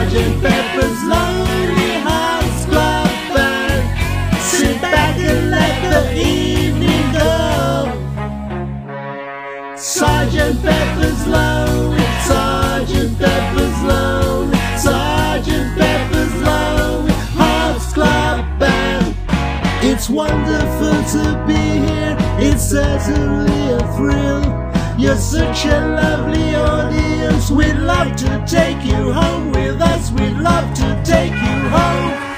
Sergeant Pepper's Lonely Hearts Club Band. Sit back and let the evening go. Sergeant Pepper's Lonely, Sergeant Pepper's Lonely, Sergeant Pepper's Lonely Hearts Club Band. It's wonderful to be here, it's certainly a thrill. You're such a lovely audience, we'd love to take you home with us, we'd love to take you home.